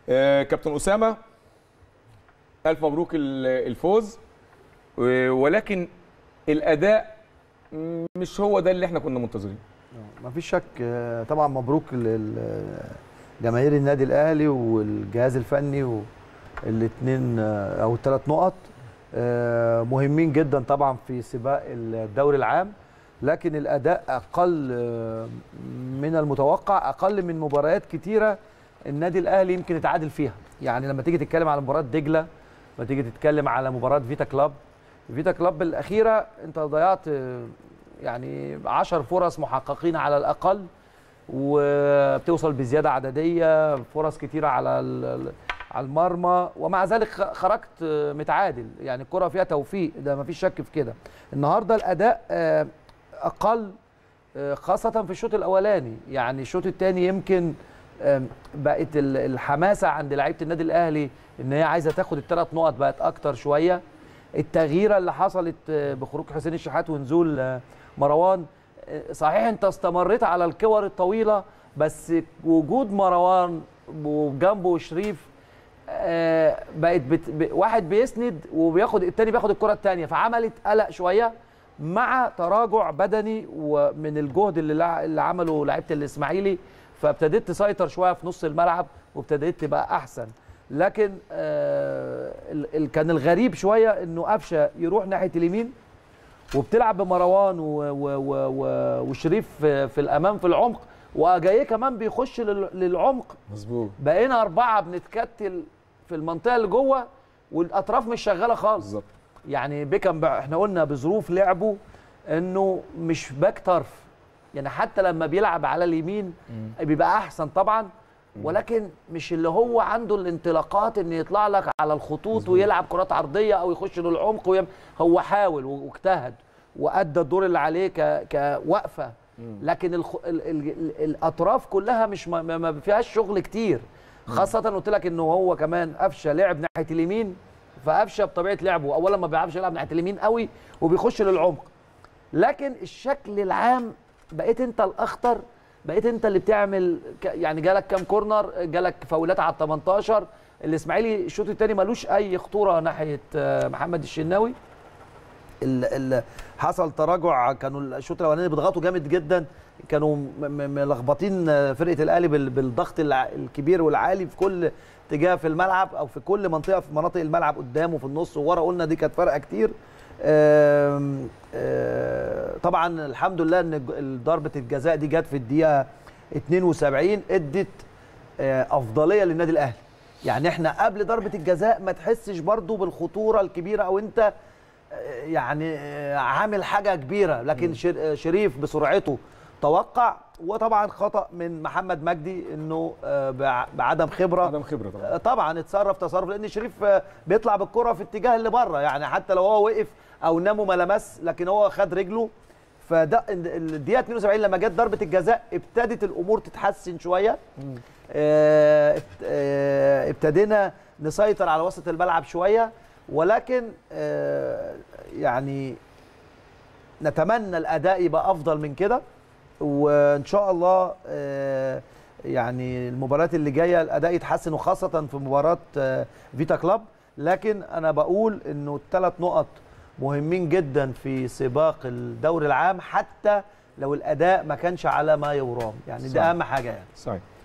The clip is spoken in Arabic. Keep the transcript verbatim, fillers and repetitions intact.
آه كابتن اسامه، الف مبروك الفوز، ولكن الاداء مش هو ده اللي احنا كنا منتظرينه. مفيش شك طبعا، مبروك لجماهير النادي الاهلي والجهاز الفني، والاثنين او الثلاث نقط مهمين جدا طبعا في سباق الدوري العام، لكن الاداء اقل من المتوقع، اقل من مباريات كتيره النادي الاهلي يمكن يتعادل فيها. يعني لما تيجي تتكلم على مباراه دجله، لما تيجي تتكلم على مباراه فيتا كلاب، فيتا كلاب الاخيره انت ضيعت يعني عشر فرص محققين على الاقل، وبتوصل بزياده عدديه، فرص كتيره على على المرمى، ومع ذلك خرجت متعادل. يعني الكره فيها توفيق، ده ما فيش شك في كده. النهارده الاداء اقل، خاصه في الشوط الاولاني. يعني الشوط الثاني يمكن بقت الحماسه عند لعيبه النادي الاهلي ان هي عايزه تاخد الثلاث نقط بقت اكتر شويه. التغييره اللي حصلت بخروج حسين الشحات ونزول مروان، صحيح انت استمريت على الكور الطويله، بس وجود مروان وجنبه شريف بقت بت... واحد بيسند وبياخد الثاني بياخد الكره الثانيه، فعملت قلق شويه مع تراجع بدني ومن الجهد اللي اللي عمله لعيبه الاسماعيلي، فابتديت تسيطر شويه في نص الملعب وابتديت تبقى احسن. لكن آه ال... كان الغريب شويه انه قفشه يروح ناحيه اليمين وبتلعب بمروان و... و... و... وشريف في... في الامام في العمق، وجايه كمان بيخش لل... للعمق. مظبوط. بقينا اربعه بنتكتل في المنطقه اللي جوه والاطراف مش شغاله خالص. بالظبط. يعني بيكم احنا قلنا بظروف لعبه انه مش باك طرف، يعني حتى لما بيلعب على اليمين م. بيبقى احسن طبعا، ولكن مش اللي هو عنده الانطلاقات ان يطلع لك على الخطوط مزبوط. ويلعب كرات عرضيه او يخش للعمق ويم... هو حاول واجتهد وادى الدور اللي عليه ك... كوقفه، لكن الخ... ال... ال... ال... الاطراف كلها مش ما, ما فيهاش شغل كتير، خاصه قلت لك انه هو كمان قفشه لعب ناحيه اليمين، فقفشه بطبيعه لعبه اولا ما بيعرفش يلعب ناحيه اليمين قوي وبيخش للعمق. لكن الشكل العام بقيت انت الاخطر، بقيت انت اللي بتعمل ك... يعني جالك كام كورنر، جالك فاولات على ال تمنتاشر. الاسماعيلي الشوط الثاني ملوش اي خطوره ناحيه محمد الشناوي. اللي حصل تراجع، كانوا الشوط الاولاني بيضغطوا جامد جدا، كانوا ملخبطين فرقه الاهلي بالضغط الكبير والعالي في كل اتجاه في الملعب او في كل منطقه في مناطق الملعب قدام وفي النص وورا، قلنا دي كانت فارقه كتير. آم آم طبعا الحمد لله ان ضربه الجزاء دي جت في الدقيقه اتنين وسبعين، ادت افضليه للنادي الاهلي. يعني احنا قبل ضربه الجزاء ما تحسش برضو بالخطوره الكبيره او انت يعني عامل حاجه كبيره، لكن شريف بسرعته توقع، وطبعا خطا من محمد مجدي انه بعدم خبره عدم خبره طبعا طبعا اتصرف تصرف، لان شريف بيطلع بالكره في اتجاه اللي بره، يعني حتى لو هو وقف او نام وما لمس لكن هو خد رجله. فده الدقيقه اتنين وسبعين لما جت ضربه الجزاء ابتدت الامور تتحسن شويه، ابتدينا نسيطر على وسط الملعب شويه، ولكن يعني نتمنى الاداء يبقى افضل من كده، وان شاء الله يعني المباريات اللي جايه الاداء يتحسن، وخاصه في مباراه فيتا كلاب. لكن انا بقول انه الثلاث نقط مهمين جدا في سباق الدوري العام، حتى لو الاداء ما كانش على ما يرام، يعني ده اهم حاجه يعني. صحيح.